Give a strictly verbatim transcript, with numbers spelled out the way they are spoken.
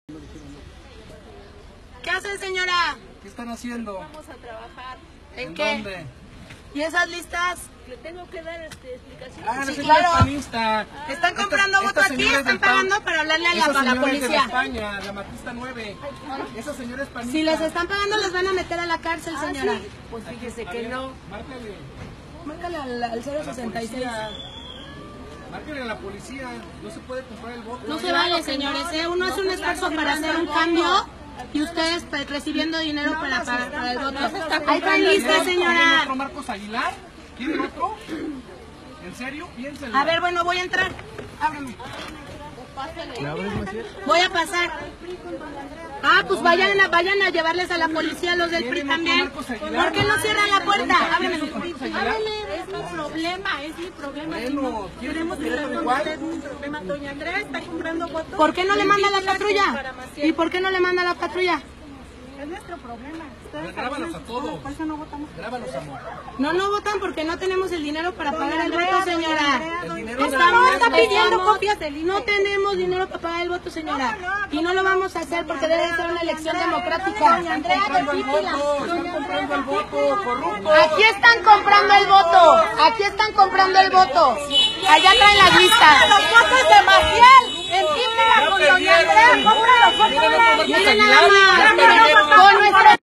¿Qué hace, señora? ¿Qué están haciendo? Vamos a trabajar. ¿En, ¿En qué? dónde? ¿Y esas listas? Le tengo que dar este, explicación. Ah, Sí, no, claro. señora panista. ¿Están comprando Esta- voto esta aquí? señora es ¿Están del P A N. pagando para hablarle a la, Esa a la señora es de policía? España, la Matista nueve. Esa señora es panista. Si les están pagando, les van a meter a la cárcel, Ah, señora. sí. Pues fíjese A que ver, no. Márcale. Márcale al, al cero sesenta y seis. Márcale a la policía. No se puede comprar el voto. No se vale, señores. ¿eh? Uno hace un esfuerzo para hacer un cambio y ustedes pues, recibiendo dinero para, para, para el voto. Ahí están listas, ¿Quieren señora. otro Marcos Aguilar? ¿Quieren otro? ¿En serio? Piénsenlo. A ver, bueno, voy a entrar. Ábrame. Voy a pasar. Ah, pues vayan a, vayan a llevarles a la policía los del P R I también. ¿Por qué no cierran la puerta? Ábreme. Ábreme. Es mi problema, es mi problema. Bueno, Queremos que ¿quieren igual? un problema. Doña Andrea está comprando votos. ¿Por qué no le manda la patrulla? ¿Y por qué no le manda la patrulla? Es nuestro problema. Grábalos a todos. Por eso no votamos. Grábalos, amor. No, no votan porque no tenemos el dinero para pagar el voto, señora. El dinero de Estamos la está pidiendo estamos- copias del I N E. No tenemos dinero para pagar el voto, señora. Y no lo vamos a hacer porque debe ser una elección democrática. Están comprando el voto. Están comprando el voto. Corrupto. Aquí están comprando el voto. Aquí están comprando el voto. Allá traen las listas. Los votos de Maciel. Entiende Ya con Doña perdieron. Andrea. Compra los votos de Miren otro Marcos Miren Aguilar. nada Ya más. perdieron. Con nuestro